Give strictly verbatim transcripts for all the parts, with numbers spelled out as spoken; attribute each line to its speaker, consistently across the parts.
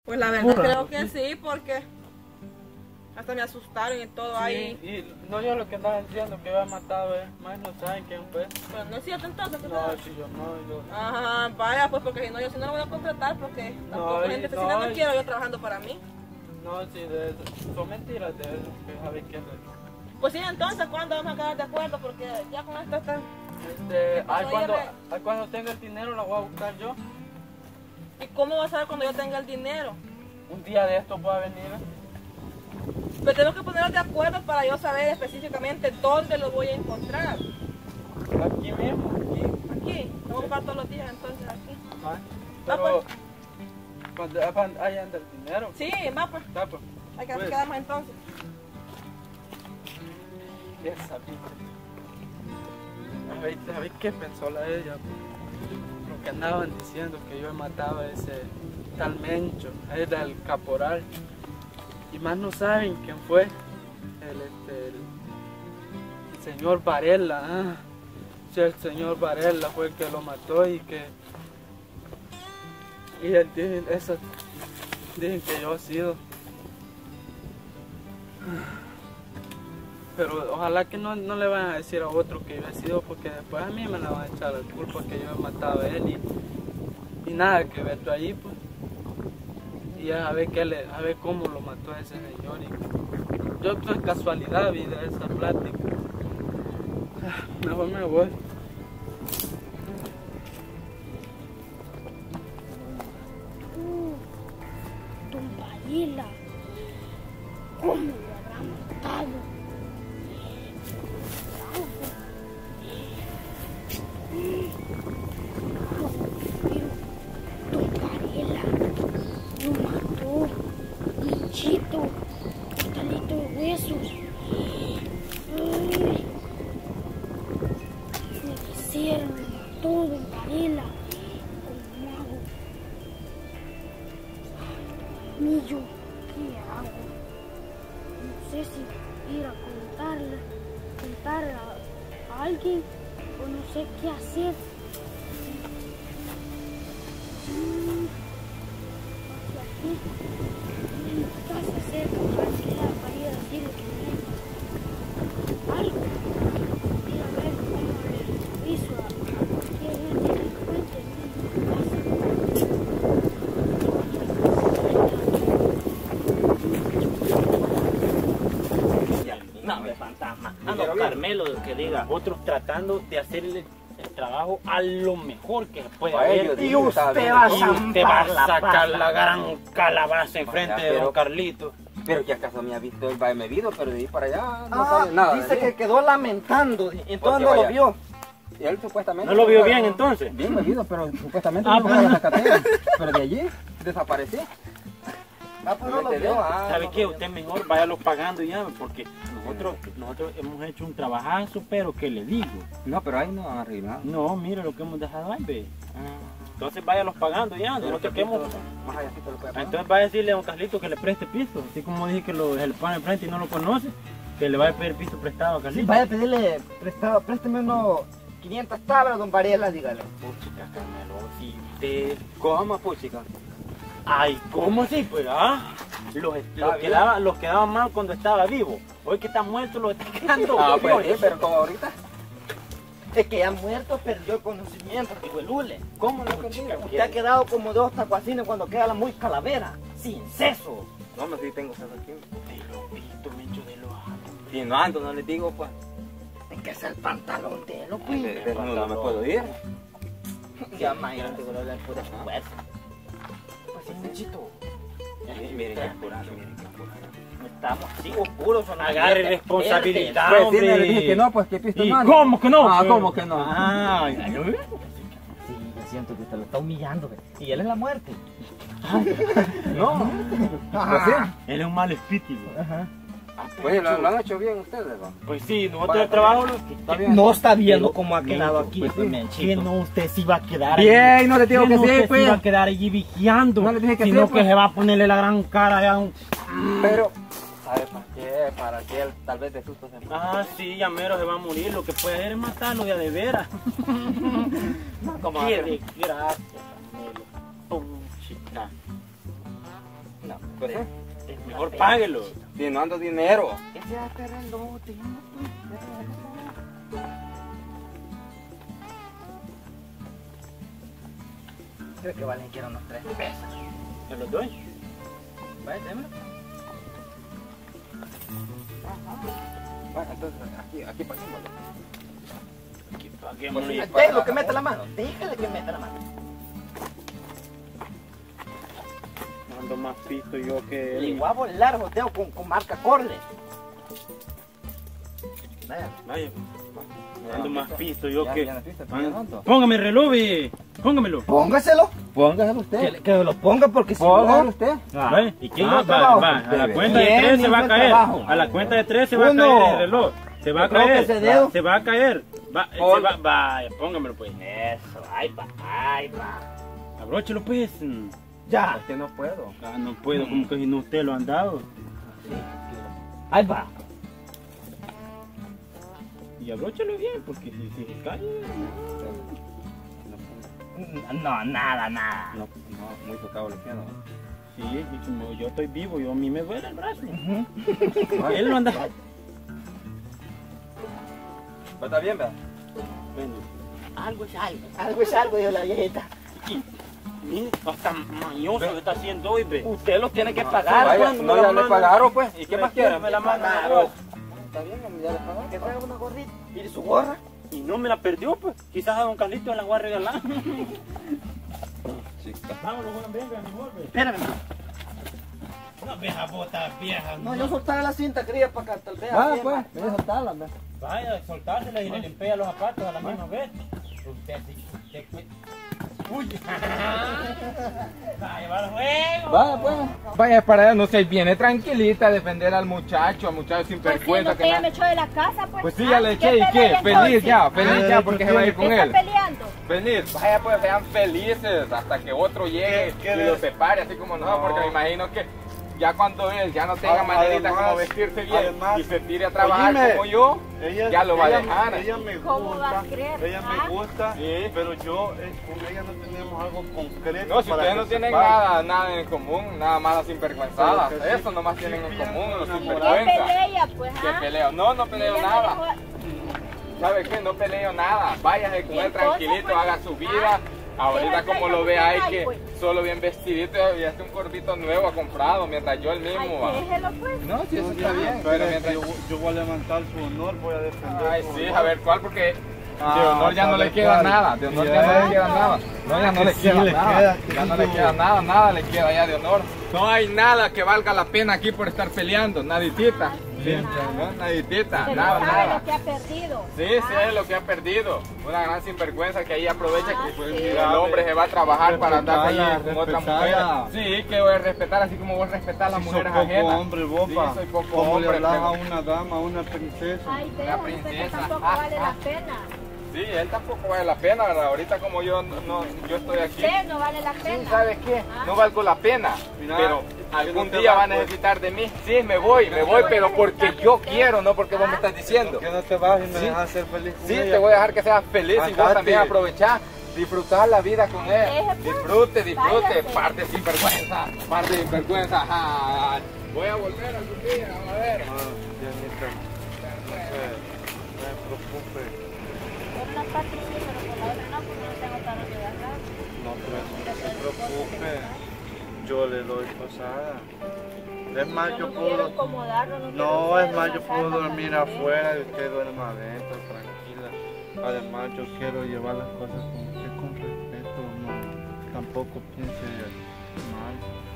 Speaker 1: Pues la verdad creo que sí, porque hasta me asustaron y todo
Speaker 2: Sí,
Speaker 1: ahí.
Speaker 2: y no yo lo que andaba diciendo que había matado, eh, más no saben quién fue.
Speaker 1: Pero no es cierto entonces. que
Speaker 2: No,
Speaker 1: todo-
Speaker 2: si yo no, yo...
Speaker 1: Ajá, vaya, pues porque si no, yo si no lo voy a contratar, porque tampoco
Speaker 2: y-
Speaker 1: gente asesina
Speaker 2: no,
Speaker 1: no
Speaker 2: y-
Speaker 1: quiero yo trabajando para mí.
Speaker 2: No, sí, de eso. Son mentiras de eso, que sabe quién es.
Speaker 1: Pues sí, entonces, ¿cuándo vamos a quedar de acuerdo? Porque ya con esto está...
Speaker 2: Este, ay,
Speaker 1: Cuando
Speaker 2: cuando,
Speaker 1: llegue-
Speaker 2: ay, cuando tenga el dinero lo voy a buscar yo.
Speaker 1: ¿Y cómo va a ser cuando yo tenga el dinero?
Speaker 2: Un día de esto voy a venir.
Speaker 1: Pero tengo que ponernos de acuerdo para yo saber específicamente dónde lo voy a encontrar.
Speaker 2: Aquí mismo, aquí.
Speaker 1: Aquí, lo voy a buscar todos los días entonces aquí.
Speaker 2: Ay,
Speaker 1: Ah,
Speaker 2: pero
Speaker 1: pues.
Speaker 2: cuando ah, cuando- ahí anda el dinero.
Speaker 1: Sí, va pues,
Speaker 2: Está, pues.
Speaker 1: hay que
Speaker 2: Pues,
Speaker 1: quedarnos entonces.
Speaker 2: esa vida. A ver, a ver qué pensó la ella. Lo que andaban diciendo que yo he matado a ese tal Mencho, era el caporal. Y más no saben quién fue. El, este, el, el señor Varela. Ah. Sí, el señor Varela fue el que lo mató y que... Y él dicen, eso, dicen que yo he sido. Pero ojalá que no, no le vayan a decir a otro que yo he sido, porque después a mí me la van a echar la culpa que yo he matado a él y, y nada que ver tú allí, pues. Y a ver, qué le, a ver cómo lo mató a ese señor. Y yo pues casualidad vi de esa plática. Ah, mejor me voy.
Speaker 3: Don Varela, ¿cómo lo habrá matado? Don Varela lo mató, Michito, costalito de huesos. Ay, puede ser, lo mató Don Varela. ¿Cómo hago? Ni yo, ¿qué hago? No sé si ir a contarle, contar a, a alguien o no sé qué hacer. Mm, hacia aquí, en mi casa cerca, tranquila, para ir a decirle que me algo. Ir a ver cómo le hizo a cualquier gente que encuentre en mi casa.
Speaker 4: No, de fantasma. Ah, no, Carmelo, que diga, otros tratando de hacerle el trabajo a lo mejor que se puede
Speaker 5: Vaya,
Speaker 4: haber.
Speaker 5: yo
Speaker 4: Y
Speaker 5: digo,
Speaker 4: usted
Speaker 5: está bien.
Speaker 4: va a,
Speaker 5: Y
Speaker 4: usted va a
Speaker 3: zampar la
Speaker 4: sacar
Speaker 3: pata.
Speaker 4: la gran calabaza enfrente
Speaker 5: Vaya,
Speaker 4: de don
Speaker 5: pero-
Speaker 4: Carlito.
Speaker 5: Pero que acaso me ha visto, él va me visto, pero de ahí para allá no
Speaker 6: Ah,
Speaker 5: sabe nada.
Speaker 6: dice
Speaker 5: de
Speaker 6: que
Speaker 5: mí.
Speaker 6: quedó lamentando, y entonces
Speaker 5: Porque
Speaker 6: no lo
Speaker 5: vaya.
Speaker 6: vio.
Speaker 5: Y él supuestamente...
Speaker 4: ¿No lo vio bien entonces?
Speaker 5: Bien bebido, pero supuestamente
Speaker 4: Ah,
Speaker 5: no fue a la Zacatecas. Pero de allí desapareció.
Speaker 6: Ah, pues no lo
Speaker 5: Te
Speaker 6: vio.
Speaker 5: veo, ah,
Speaker 4: ¿Sabe
Speaker 5: no,
Speaker 4: qué?
Speaker 5: no,
Speaker 4: Usted mejor váyalo pagando ya, porque nosotros, nosotros hemos hecho un trabajazo, pero ¿qué le digo?
Speaker 5: No, pero ahí no han arreglado.
Speaker 4: No, mire lo que hemos dejado ahí, ve. Entonces váyalos pagando ya, nosotros que hemos...
Speaker 5: Más allá sí te lo puede pagar.
Speaker 4: Entonces va a decirle a don Carlito que le preste piso, así como dije que lo, se le pone enfrente y no lo conoce, que le va a pedir piso prestado a
Speaker 6: Sí,
Speaker 4: Carlito.
Speaker 6: vaya a pedirle prestado, présteme unos quinientas tablas, don Varela, dígale.
Speaker 4: Puchica, Carmelo, si usted...
Speaker 5: ¿Cómo, puchica?
Speaker 4: Ay, ¿cómo así? Pues, ah, los, los,
Speaker 5: bien.
Speaker 4: quedaba, los quedaban mal cuando estaba vivo. Hoy que está muerto, los está quedando
Speaker 5: Ah,
Speaker 4: vivos.
Speaker 5: pues sí, pero como ahorita.
Speaker 6: Es que ya muerto perdió el conocimiento, digo el hule.
Speaker 5: ¿Cómo lo he perdido?
Speaker 6: Usted ha quedado como dos tacuacines cuando queda la muy calavera, sin seso.
Speaker 5: No, no, sí tengo eso aquí.
Speaker 4: De lo visto, mencho de lo
Speaker 5: Si no ando, no les digo, pues.
Speaker 6: Es que es el pantalón de él,
Speaker 5: De-
Speaker 6: pues.
Speaker 5: de- no, no me puedo ir.
Speaker 6: Ya, imagínate, voy a hablar pura fuerza.
Speaker 4: Pues sí, menchito.
Speaker 5: Miren, miren, qué apurado, miren, qué apurado.
Speaker 6: Estamos así oscuros, son las
Speaker 4: Agarre
Speaker 6: verdes,
Speaker 4: responsabilidad,
Speaker 5: Pues sí,
Speaker 4: hombre.
Speaker 5: me le dije que no, pues que pisto
Speaker 4: ¿Y
Speaker 5: no ando.
Speaker 4: cómo que no?
Speaker 5: Ah, ¿cómo que no?
Speaker 4: Ah, ya yo veo.
Speaker 6: Sí, yo siento que usted lo está humillando, ve. Y él es la muerte.
Speaker 5: No. Pues sí.
Speaker 4: Él es un mal espíritu.
Speaker 6: Ajá.
Speaker 5: Pues lo, lo han hecho bien ustedes, ¿no?
Speaker 4: Pues sí, nosotros
Speaker 5: Vaya,
Speaker 4: el trabajo lo
Speaker 5: Está bien.
Speaker 6: No está viendo
Speaker 4: Pero,
Speaker 6: cómo ha quedado
Speaker 4: Mencho,
Speaker 6: aquí,
Speaker 4: pues,
Speaker 6: pues,
Speaker 4: que
Speaker 6: Menchito.
Speaker 4: no, usted sí va a quedar
Speaker 5: Bien,
Speaker 4: ahí.
Speaker 5: no le digo
Speaker 4: Que
Speaker 5: que
Speaker 4: no,
Speaker 5: sí,
Speaker 4: usted
Speaker 5: pues.
Speaker 4: sí va a quedar allí vigiando.
Speaker 5: No le dije que
Speaker 4: sino
Speaker 5: sí,
Speaker 4: que
Speaker 5: pues.
Speaker 4: se va a ponerle la gran cara ya. Un...
Speaker 5: Pero, ¿sabe para qué? Para que él tal vez de susto se muera.
Speaker 4: Ah, sí, ya mero se va a morir. Lo que puede hacer es matarlo ya de veras.
Speaker 5: ¿Cómo
Speaker 4: Qué
Speaker 5: hacer?
Speaker 4: desgracia, Carmelo. Pum, chica.
Speaker 6: No,
Speaker 5: Pues, ¿eh?
Speaker 4: Es mejor páguelo.
Speaker 5: Si no ando dinero.
Speaker 6: ese es este reloj, te llamo, pues. Creo que valen que eran unos tres pesos.
Speaker 4: ¿Me los doy?
Speaker 6: Vaya, démelo.
Speaker 5: Bueno, entonces aquí, aquí pasémoslo.
Speaker 4: Aquí, paguémoslo.
Speaker 5: Pues,
Speaker 6: Déjalo que meta la mano, déjale que meta la mano.
Speaker 4: Ando más pisto yo que
Speaker 6: Le
Speaker 4: él.
Speaker 6: voy a volar boteo con, con marca Corle. Vaya.
Speaker 4: Vaya. Ando más pisto yo
Speaker 5: Ya,
Speaker 4: que.
Speaker 5: ya no fuiste,
Speaker 4: Ah,
Speaker 5: ya tonto.
Speaker 4: Póngame el reloj, ve. Póngamelo.
Speaker 6: Póngaselo.
Speaker 5: Póngaselo usted.
Speaker 6: Que, que lo ponga porque si
Speaker 5: Póngaselo
Speaker 6: no...
Speaker 5: usted.
Speaker 4: ¿Vale? ¿Y quién
Speaker 6: Ah,
Speaker 4: va? Va,
Speaker 6: trabajo,
Speaker 4: va, a la
Speaker 5: bebé.
Speaker 4: cuenta de
Speaker 6: ¿Quién?
Speaker 4: tres se va a
Speaker 6: ¿Quién
Speaker 4: caer.
Speaker 6: trabajo?
Speaker 4: A la cuenta de tres se va a
Speaker 6: Uno.
Speaker 4: caer el reloj. Se va a
Speaker 6: Creo que
Speaker 4: caer.
Speaker 6: ese dedo.
Speaker 4: Se va a caer. Va, se
Speaker 5: Pon-
Speaker 4: va, va, póngamelo pues.
Speaker 6: Eso, ahí va, ahí va.
Speaker 4: Abróchelo pues.
Speaker 6: Ya.
Speaker 5: Es que no puedo.
Speaker 4: Ah, no puedo, como que si no usted lo han dado.
Speaker 6: Ahí va.
Speaker 4: Y abróchelo bien, porque si, si se cae.
Speaker 6: No, nada, nada.
Speaker 5: No, no, muy tocado le queda.
Speaker 4: Sí, y como yo estoy vivo, yo a mí me duele el brazo.
Speaker 6: Ujú.
Speaker 4: Él lo anda.
Speaker 5: Va a estar bien, ¿verdad?
Speaker 4: Bueno,
Speaker 6: Algo es algo. Algo es algo, dijo la viejita.
Speaker 4: mire, hasta mañoso lo está haciendo hoy, ve.
Speaker 6: Usted lo tiene que pagar.
Speaker 5: Vaya,
Speaker 6: cuando
Speaker 5: no,
Speaker 6: me
Speaker 5: ya
Speaker 6: lo
Speaker 5: le
Speaker 6: manda.
Speaker 5: pagaron, pues. ¿Y qué más quieren?
Speaker 4: Me la manda.
Speaker 5: Está bien, ya le pagaron.
Speaker 6: Que traiga una gorrita. ¿Y su gorra?
Speaker 4: Y no me la perdió, pues. Quizás a don Carlito la voy a regalar.
Speaker 5: Chica.
Speaker 4: Vámonos, Juan, venga, mejor, ve.
Speaker 6: Espérame.
Speaker 4: No, vieja bota, vieja.
Speaker 6: No, yo soltara la cinta, quería para acá, tal vez.
Speaker 5: Va,
Speaker 6: así,
Speaker 5: pues,
Speaker 6: va.
Speaker 5: voy a soltarla, ve.
Speaker 4: Vaya, soltársela y le limpia los zapatos a la misma vez. Usted sí, usted fue. Uy. Vaya, va al juego.
Speaker 5: Vaya, pues. Vaya para allá, no se viene tranquilita a defender al muchacho, al muchacho sin
Speaker 3: Pues sí,
Speaker 5: vergüenza
Speaker 3: no
Speaker 5: que
Speaker 3: que ella
Speaker 5: nada.
Speaker 3: me echó de la casa, pues.
Speaker 5: Pues sí, ya le
Speaker 3: Ah,
Speaker 5: eché, ¿y qué?
Speaker 3: pelea
Speaker 5: Feliz
Speaker 3: entonces?
Speaker 5: ya, feliz ya, porque se va a ir con
Speaker 3: ¿Qué
Speaker 5: él.
Speaker 3: está peleando?
Speaker 5: Feliz, vaya pues, sean felices hasta que otro llegue
Speaker 7: ¿Qué- qué
Speaker 5: y lo
Speaker 7: es?
Speaker 5: separe, así como no,
Speaker 7: No.
Speaker 5: porque me imagino que ya cuando él ya no tenga
Speaker 7: Además-
Speaker 5: maneritas como vestirse bien
Speaker 7: además-
Speaker 5: y se tire a trabajar
Speaker 7: Oíme,
Speaker 5: como yo,
Speaker 7: Ella,
Speaker 5: ya lo va a
Speaker 7: ella-
Speaker 5: dejar.
Speaker 7: Ella me
Speaker 3: ¿Cómo va a
Speaker 7: gusta,
Speaker 3: creer?
Speaker 7: ella
Speaker 3: Ah.
Speaker 7: me gusta,
Speaker 5: Sí.
Speaker 7: pero yo eh, con ella no tenemos algo concreto.
Speaker 5: No, si
Speaker 7: para
Speaker 5: ustedes
Speaker 7: que
Speaker 5: no tienen
Speaker 7: sepamos.
Speaker 5: nada, nada en común, nada más las sinvergüenzadas,
Speaker 7: Pero que sí-
Speaker 5: eso nomás
Speaker 7: sí
Speaker 5: tienen en
Speaker 7: pienso
Speaker 5: común, los
Speaker 7: enamorar.
Speaker 3: ¿Qué
Speaker 5: sinvergüenzas.
Speaker 3: pelea, pues?
Speaker 5: ¿Qué
Speaker 3: ah?
Speaker 5: peleo? No, no peleo
Speaker 3: Ella me
Speaker 5: nada.
Speaker 3: dejó-
Speaker 5: ¿Sabe qué? No peleo nada. Váyase con
Speaker 3: ¿Y
Speaker 5: él
Speaker 3: entonces,
Speaker 5: tranquilito,
Speaker 3: pues?
Speaker 5: haga su vida. Ahorita
Speaker 3: Deja
Speaker 5: como
Speaker 3: que
Speaker 5: lo
Speaker 3: no
Speaker 5: ve
Speaker 3: te
Speaker 5: ahí
Speaker 3: caiga,
Speaker 5: que
Speaker 3: pues.
Speaker 5: solo bien vestidito y hasta un cortito nuevo ha comprado mientras yo el mismo
Speaker 3: Ay,
Speaker 5: va.
Speaker 3: déjelo, pues.
Speaker 5: No, sí, eso
Speaker 7: No,
Speaker 5: está
Speaker 7: ya,
Speaker 5: bien.
Speaker 7: espere,
Speaker 5: Pero mientras...
Speaker 7: yo, yo voy a levantar su honor, voy a defender
Speaker 5: Ay,
Speaker 7: su
Speaker 5: sí,
Speaker 7: honor.
Speaker 5: a ver cuál, porque de
Speaker 7: Ah,
Speaker 5: honor ya no le
Speaker 7: ¿sabe
Speaker 5: queda
Speaker 7: cuál?
Speaker 5: nada. De honor
Speaker 7: Sí,
Speaker 5: ya no
Speaker 7: eh.
Speaker 5: le queda nada. No, ya no
Speaker 7: Que
Speaker 5: le
Speaker 7: sí
Speaker 5: queda
Speaker 7: le
Speaker 5: nada.
Speaker 7: queda, que
Speaker 5: Ya
Speaker 7: sí
Speaker 5: no le
Speaker 7: lo-
Speaker 5: queda nada, nada le queda ya de honor. No hay nada que valga la pena aquí por estar peleando, naditita. Sí, no, naditita,
Speaker 3: Pero
Speaker 5: nada,
Speaker 3: sabe
Speaker 5: nada.
Speaker 3: lo que ha perdido.
Speaker 5: Sí, sí, es lo que ha perdido. Una gran sinvergüenza que ahí aprovecha
Speaker 3: Ah,
Speaker 5: que pues,
Speaker 3: sí.
Speaker 5: el hombre se va a trabajar para andar ahí
Speaker 7: Respetala,
Speaker 5: con otra mujer.
Speaker 7: respetala.
Speaker 5: Sí, que voy a respetar así como voy a respetar a las
Speaker 7: Si sos
Speaker 5: mujeres
Speaker 7: poco
Speaker 5: ajenas.
Speaker 7: hombre, bopa.
Speaker 5: Sí, soy poco
Speaker 7: ¿Cómo
Speaker 5: hombre,
Speaker 7: le hablas
Speaker 5: pero-
Speaker 7: a una dama, a una princesa?
Speaker 3: Ay, déjalo, pues, que
Speaker 5: princesa.
Speaker 3: tampoco
Speaker 5: Ah,
Speaker 3: vale
Speaker 5: ah.
Speaker 3: la pena.
Speaker 5: Sí, él tampoco vale la pena, ¿verdad? Ahorita como yo no, no- yo estoy aquí.
Speaker 3: Usted no vale la
Speaker 5: Sí,
Speaker 3: pena.
Speaker 5: ¿sabes qué?
Speaker 3: Ah.
Speaker 5: No valgo la pena,
Speaker 7: Mira,
Speaker 5: pero
Speaker 7: que
Speaker 5: algún
Speaker 7: no te
Speaker 5: día
Speaker 7: vas,
Speaker 5: va a
Speaker 7: pues.
Speaker 5: necesitar de mí. Sí, me voy, me voy, pero porque yo quiero, no porque vos me estás diciendo.
Speaker 7: ¿Por qué no te vas y me
Speaker 5: Sí.
Speaker 7: dejas ser feliz con
Speaker 5: Sí,
Speaker 7: ella?
Speaker 5: te voy a dejar que seas feliz y vos
Speaker 7: Andate.
Speaker 5: también aprovechar, disfrutar la vida con él.
Speaker 3: Deje, pues.
Speaker 5: Disfrute, disfrute,
Speaker 3: Váyase.
Speaker 5: parte sin vergüenza, parte sin vergüenza. Ay, voy a volver algún día, a ver.
Speaker 7: Ah, Dianita, no se, no se preocupe.
Speaker 3: Por una parte sí, pero por la otra no, porque no tengo para dónde agarrar.
Speaker 7: No, pero no se preocupe. Yo le doy posada. Es más, yo
Speaker 3: no quiero
Speaker 7: puedo...
Speaker 3: incomodarlo, no quiero
Speaker 7: No,
Speaker 3: hacer
Speaker 7: es más,
Speaker 3: una
Speaker 7: yo
Speaker 3: casa
Speaker 7: puedo
Speaker 3: para
Speaker 7: dormir
Speaker 3: vivir.
Speaker 7: afuera y usted duerma adentro, tranquila. Además, yo quiero llevar las cosas con usted con respeto, no, tampoco piense mal.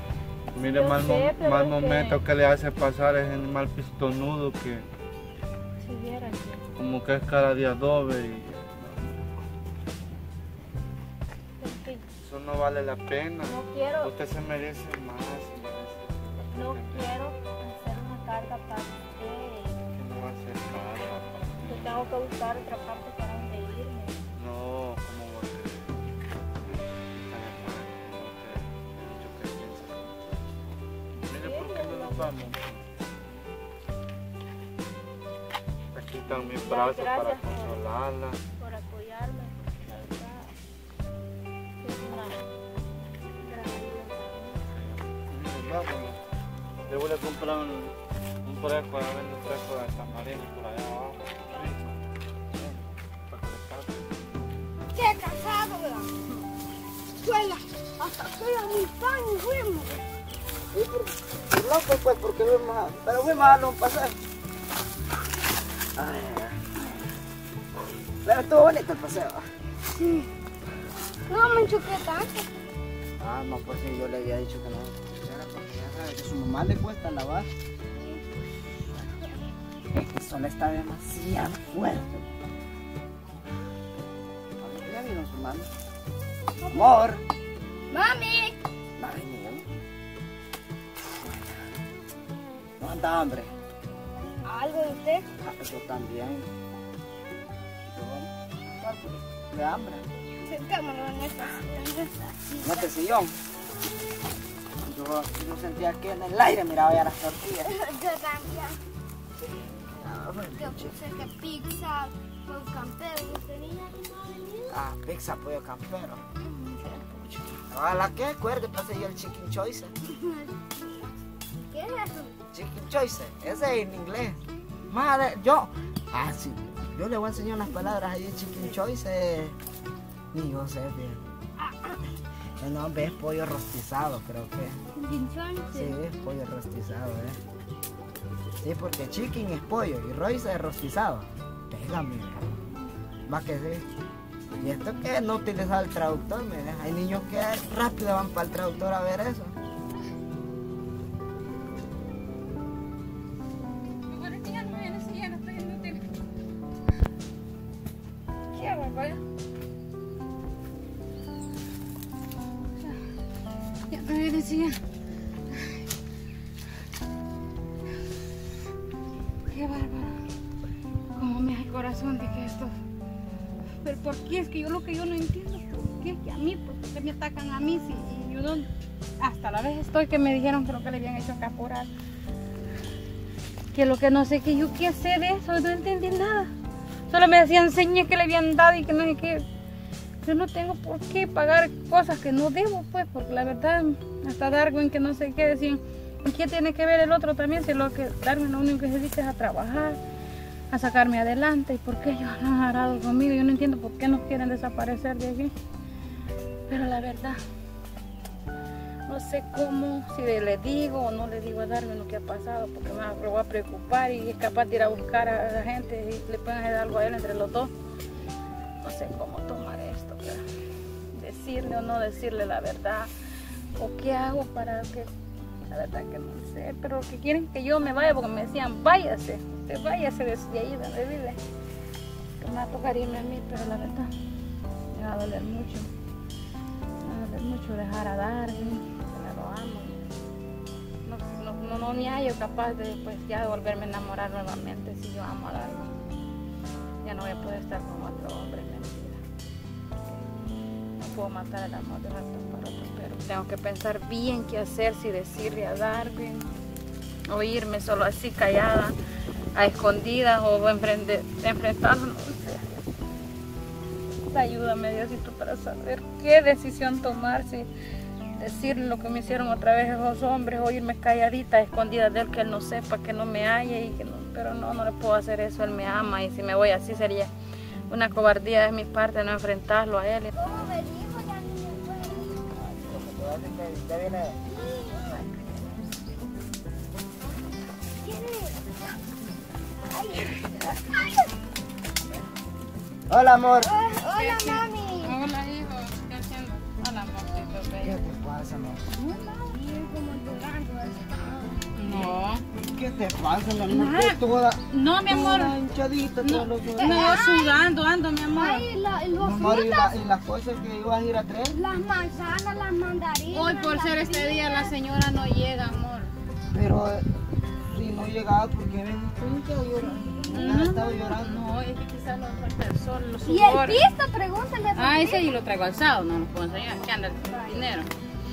Speaker 7: Mire,
Speaker 3: Yo
Speaker 7: mal,
Speaker 3: sé,
Speaker 7: mo-
Speaker 3: pero
Speaker 7: mal
Speaker 3: es
Speaker 7: momento
Speaker 3: que-
Speaker 7: que le hace pasar es el mal pistonudo que
Speaker 3: Si viera que-
Speaker 7: como que es cara de adobe y
Speaker 3: en fin,
Speaker 7: eso no vale la pena.
Speaker 3: no quiero,
Speaker 7: Usted se merece más, se merece
Speaker 3: no
Speaker 7: bastante
Speaker 3: quiero hacer una carga para usted.
Speaker 7: que no va a ser nada.
Speaker 3: Yo tengo que buscar otra parte para donde irme.
Speaker 7: No, ¿cómo va a ser? Además, como usted ha dicho que piensa. Mire, ¿por qué no nos vamos? Aquí están mis brazos para
Speaker 3: gracias por-
Speaker 7: consolarla.
Speaker 3: Por apoyarme. La verdad, es una gran ayuda para mí.
Speaker 7: Mire, vámonos. Yo voy a comprar un, un fresco, a vender un fresco de tamarindo por allá abajo.
Speaker 3: ¡Qué cansado, ¿verdad? Suela, hasta suela muy pan y fuimos.
Speaker 6: Sí, por, por loco pues, porque fuimos a, pero fuimos a darle un paseo. Ay, pero estuvo bonito el paseo.
Speaker 3: Sí. No me choqué tanto.
Speaker 6: Ah, no, pues sí, yo le había dicho que no. Era porque ya sabe que su mamá le cuesta lavar. El sol está demasiado fuerte. Ya vino su mami. Amor.
Speaker 3: Mami.
Speaker 6: Va a venir. No anda hambre.
Speaker 3: ¿Algo de usted?
Speaker 6: Ah, yo también. Yo, de hambre.
Speaker 3: Sentémonos en esta, en esta
Speaker 6: En
Speaker 3: silla.
Speaker 6: este sillón. Yo, yo sentía que en el aire miraba ya las tortillas.
Speaker 3: Yo también.
Speaker 6: Ah, bueno,
Speaker 3: Yo puse que pizza con campero. ¿Usted niña que no ha venido?
Speaker 6: ah, pizza, pollo campero. Ojalá que acuerde, pasé yo el chicken choice.
Speaker 3: ¿Qué es eso?
Speaker 6: Chicken choice, ese es en inglés. Madre, yo. Ah, sí. Yo le voy a enseñar unas palabras ahí de chicken choice. Eh, ni yo sé bien. El nombre es pollo rostizado, creo que.
Speaker 3: Pinchón.
Speaker 6: Sí, es pollo rostizado, eh. Sí, porque chicken es pollo y roice es rostizado. Pégame, va que sí. Y esto que no utilizaba el traductor, mira. Hay niños que rápido van para el traductor a ver eso.
Speaker 1: ¿Qué va, vaya?
Speaker 8: Ya me decía. Qué bárbaro. Cómo me hace el corazón de que esto. Pero ¿por qué? Es que yo lo que yo no entiendo. ¿Por qué? Que a mí, ¿por qué me atacan a mí? Si yo no. Hasta la vez estoy que me dijeron que lo que le habían hecho caporal. Que lo que no sé, que yo qué sé de eso, no entendí nada. Solo me decían señas que le habían dado y que no sé qué. Yo no tengo por qué pagar cosas que no debo, pues, porque la verdad, hasta Darwin que no sé qué decían, ¿qué tiene que ver el otro también? Si lo que Darwin lo único que se dedica es a trabajar, a sacarme adelante, y por qué ellos no han agarrado conmigo. Yo no entiendo por qué nos quieren desaparecer de aquí. Pero la verdad, no sé cómo, si le digo o no le digo a Darwin lo que ha pasado, porque me lo voy a preocupar y es capaz de ir a buscar a la gente y le pueden hacer algo a él entre los dos. No sé cómo tomar esto, pero decirle o no decirle la verdad, o qué hago para que, la verdad que no sé, pero que quieren que yo me vaya porque me decían, váyase, usted váyase desde ahí donde vive, que me va a tocar irme a mí, pero la verdad me va a doler mucho, me va a doler mucho dejar a Darwin, que lo amo, no, no, no, no me hallo capaz de pues ya volverme a enamorar nuevamente si yo amo a Darwin. Ya no voy a poder estar con otro hombre, mentira. No puedo matar el amor de rato para otro, pero tengo que pensar bien qué hacer, si decirle a Darwin, o irme solo así callada, a escondidas, o enfrente, enfrentarlo, no sé. Ayúdame, Diosito, para saber qué decisión tomar, si decirle lo que me hicieron otra vez esos hombres, o irme calladita, a escondidas de él, que él no sepa, que no me halle, y que no, pero no, no le puedo hacer eso, él me ama, y si me voy así sería una cobardía de mi parte no enfrentarlo a él.
Speaker 3: ¿Cómo venimos? Ya ni me acuerdo.
Speaker 6: Ya viene. Hola, amor.
Speaker 3: Oh, hola, mami.
Speaker 8: Hola, hijo, ¿qué haciendo? Hola, amorcito,
Speaker 6: ¿Qué
Speaker 8: bello.
Speaker 6: te pasa, amor?
Speaker 3: Bien, como llorando está.
Speaker 8: No,
Speaker 6: ¿Qué te pasa, mi amor?
Speaker 8: Nada.
Speaker 6: ¿Qué toda,
Speaker 8: no, mi amor.
Speaker 6: toda hinchadita, todos los ojos?
Speaker 8: No, sudando, ando, mi amor.
Speaker 3: Ay, la, los
Speaker 6: Mi amor, ¿y,
Speaker 3: frutas,
Speaker 6: la- y las cosas que ibas a ir a traer?
Speaker 3: las manzanas, las mandarinas.
Speaker 8: Hoy por
Speaker 3: las
Speaker 8: ser este día la
Speaker 3: piñas.
Speaker 8: señora no llega, amor.
Speaker 6: Pero eh, si no llegabas, porque ven, estoy hinchado llorando. No has estado llorando.
Speaker 8: No, es que quizás lo falta el sol, los
Speaker 3: Y el
Speaker 8: sudores.
Speaker 3: pisto, pregúntale a tu
Speaker 8: Ah,
Speaker 3: pisto.
Speaker 8: ese yo lo traigo alzado, no lo puedo enseñar. ¿Qué anda el dinero?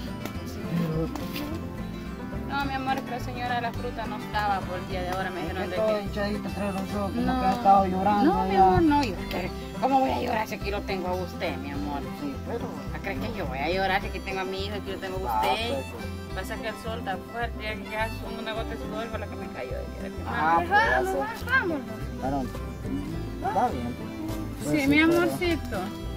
Speaker 8: No, mi amor, es que la señora de la fruta no estaba por el día de ahora, me dijeron
Speaker 6: Que
Speaker 8: de
Speaker 6: toda
Speaker 8: que...
Speaker 6: hinchadita, trae los ojos, como
Speaker 8: No.
Speaker 6: que has estado llorando.
Speaker 8: No, mi
Speaker 6: ya.
Speaker 8: amor, no, yo, ¿cómo voy a llorar si aquí lo tengo a usted, mi amor?
Speaker 6: Sí, pero.
Speaker 8: ¿Crees que yo voy a llorar si aquí tengo a mi hijo, aquí lo tengo a
Speaker 6: Ah,
Speaker 8: usted?
Speaker 6: pues,
Speaker 8: pasa es que el sol está fuerte, ya que ya son una gota de sudor fue la que me cayó.
Speaker 6: Ah, pues ya sé.
Speaker 8: Vámonos.
Speaker 6: Pero, está bien. Pues
Speaker 8: Sí, mi
Speaker 6: pero-
Speaker 8: amorcito.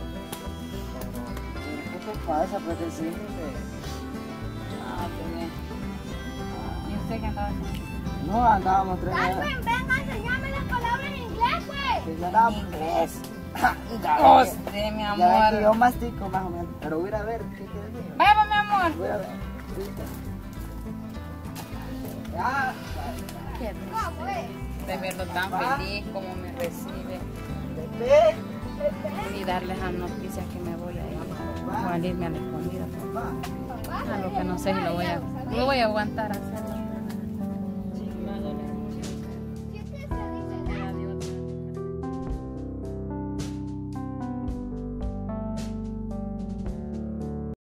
Speaker 6: ¿Qué te pasa? Pues decirle.
Speaker 8: Ah, qué bien. ¿Y usted qué andaba haciendo?
Speaker 6: No, andábamos tres días.
Speaker 3: venga, enseñame las palabras en inglés, pues.
Speaker 6: Que ya era inglés.
Speaker 8: Oh, sí, mi
Speaker 6: Ya ves que
Speaker 8: amor.
Speaker 6: yo mastico más o menos. Pero voy a ir a ver qué quiere decir.
Speaker 8: Vamos, mi amor.
Speaker 6: Voy a ver. Ya.
Speaker 8: Qué rico de verlo tan feliz como me recibe.
Speaker 6: Bebé.
Speaker 8: Y darles las noticias que me voy a ir. Voy a irme a la escondida.
Speaker 6: Papá.
Speaker 8: A lo que no sé si lo voy a, lo voy a aguantar hacerlo.